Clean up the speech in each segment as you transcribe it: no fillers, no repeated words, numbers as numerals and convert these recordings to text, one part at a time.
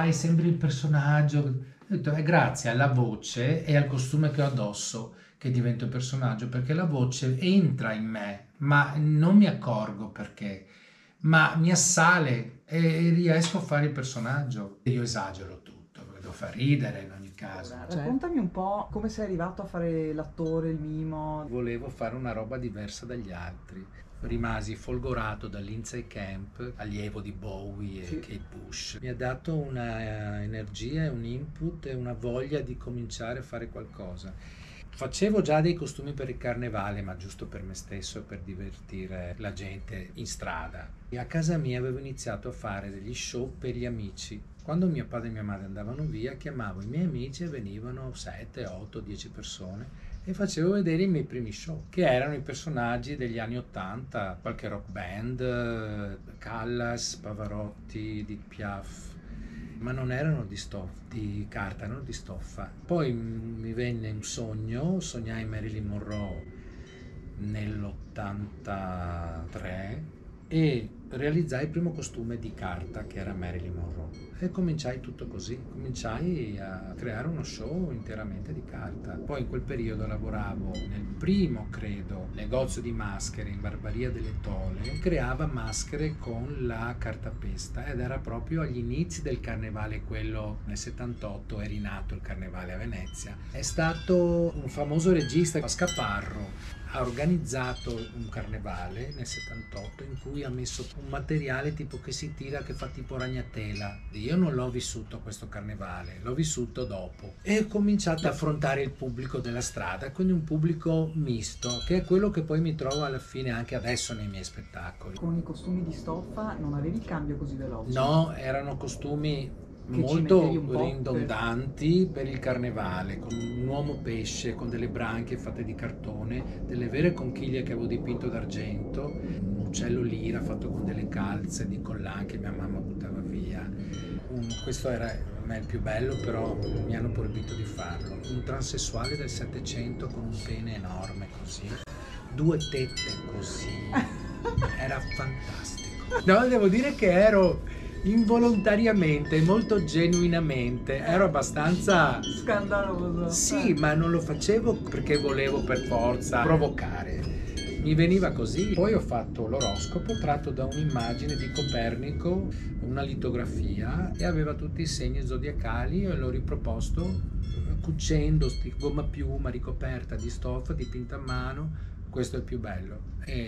fai, sembri il personaggio. Ho detto, è grazie alla voce e al costume che ho addosso che divento il personaggio, perché la voce entra in me, ma non mi accorgo perché, ma mi assale e riesco a fare il personaggio. Io esagero tutto, perché devo far ridere in ogni caso. Raccontami un po' come sei arrivato a fare l'attore, il mimo. Volevo fare una roba diversa dagli altri. Rimasi folgorato da Lindsay Camp, allievo di Bowie e Sì. Kate Bush. Mi ha dato una energia, un input e una voglia di cominciare a fare qualcosa. Facevo già dei costumi per il carnevale, ma giusto per me stesso, per divertire la gente in strada. E a casa mia avevo iniziato a fare degli show per gli amici. Quando mio padre e mia madre andavano via, chiamavo i miei amici e venivano 7, 8, 10 persone e facevo vedere i miei primi show, che erano i personaggi degli anni 80, qualche rock band, Callas, Pavarotti, Edith Piaf, ma non erano di carta, erano di stoffa. Poi mi venne un sogno, sognai Marilyn Monroe nell'83 e realizzai il primo costume di carta che era Marilyn Monroe e cominciai tutto così, cominciai a creare uno show interamente di carta. Poi in quel periodo lavoravo nel primo, credo, negozio di maschere in Barbaria delle Tole, creava maschere con la cartapesta ed era proprio agli inizi del carnevale, quello nel 78 è rinato il carnevale a Venezia. È stato un famoso regista, Scaparro, ha organizzato un carnevale nel 78 in cui ha messo un materiale tipo che si tira, che fa tipo ragnatela. Io non l'ho vissuto questo carnevale, l'ho vissuto dopo e ho cominciato ad affrontare il pubblico della strada, quindi un pubblico misto, che è quello che poi mi trovo alla fine anche adesso nei miei spettacoli. Con i costumi di stoffa non avevi il cambio così veloce? No, erano costumi Che ci mettevi molto un po' ridondanti per il carnevale, con un uomo pesce, con delle branchie fatte di cartone, delle vere conchiglie che avevo dipinto d'argento, un uccello lira fatto con delle calze di collan che mia mamma buttava via. Questo era a me il più bello, però mi hanno proibito di farlo. Un transessuale del 700 con un pene enorme così, 2 tette così, era fantastico. No, devo dire che ero involontariamente, molto genuinamente, ero abbastanza Scandaloso. sì, ma non lo facevo perché volevo per forza provocare. Mi veniva così. Poi ho fatto l'oroscopo tratto da un'immagine di Copernico, una litografia, e aveva tutti i segni zodiacali e l'ho riproposto cucendo gomma piuma ricoperta di stoffa dipinta a mano. Questo è il più bello.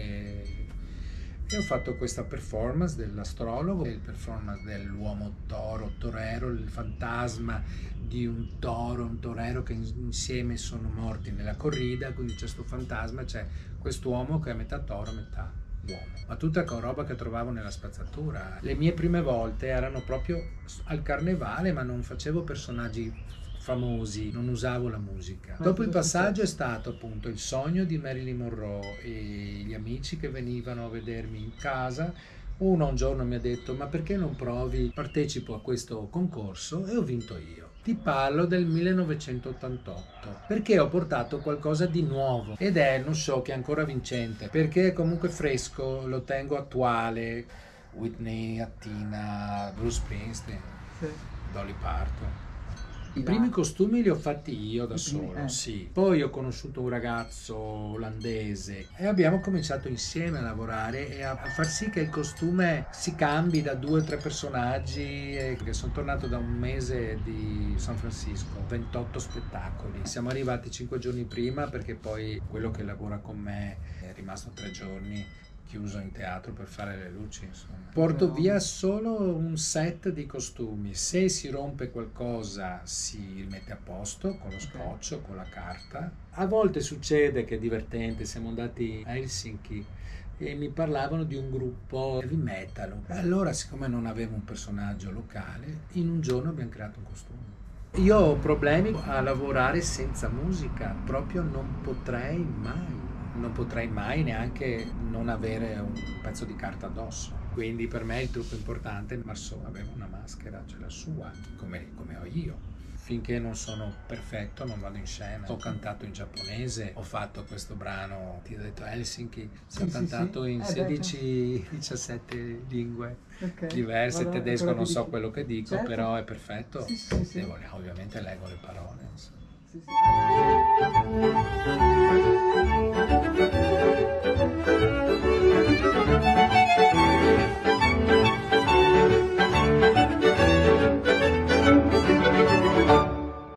E ho fatto questa performance dell'astrologo, il performance dell'uomo toro, torero, il fantasma di un toro, un torero che insieme sono morti nella corrida, quindi c'è questo fantasma, c'è quest'uomo che è metà toro, metà uomo. Ma tutta roba che trovavo nella spazzatura. Le mie prime volte erano proprio al carnevale, ma non facevo personaggi famosi, non usavo la musica. Dopo il passaggio è stato appunto il sogno di Marilyn Monroe e gli amici che venivano a vedermi in casa. Uno un giorno mi ha detto: ma perché non provi, partecipo a questo concorso, e ho vinto io. Ti parlo del 1988 perché ho portato qualcosa di nuovo ed è uno show che è ancora vincente perché è comunque fresco, lo tengo attuale. Whitney, Attina, Bruce Springsteen, Sì. Dolly Parton. I primi costumi li ho fatti io da solo, sì. Poi ho conosciuto un ragazzo olandese e abbiamo cominciato insieme a lavorare e a far sì che il costume si cambi da 2 o 3 personaggi. E che sono tornato da un mese di San Francisco, 28 spettacoli. Siamo arrivati 5 giorni prima perché poi quello che lavora con me è rimasto 3 giorni chiuso in teatro per fare le luci, insomma. Porto via solo un set di costumi. Se si rompe qualcosa si rimette a posto con lo scotch o con la carta. A volte succede che è divertente, siamo andati a Helsinki e mi parlavano di un gruppo heavy metal. Allora, siccome non avevo un personaggio locale, in un giorno abbiamo creato un costume. Io ho problemi a lavorare senza musica, proprio non potrei mai neanche non avere un pezzo di carta addosso. Quindi per me il trucco importante, Marceau aveva una maschera, cioè la sua, come ho io. finché non sono perfetto non vado in scena. Ho cantato in giapponese, ho fatto questo brano, ti ho detto Helsinki, Sì, ho sì, cantato sì. in Beh, 16-17 lingue ok. diverse, Vado, è tedesco quello non che so dici. quello che dico, Certo. però è perfetto. Sì, sì, sì. Ovviamente leggo le parole, insomma. Sì, sì.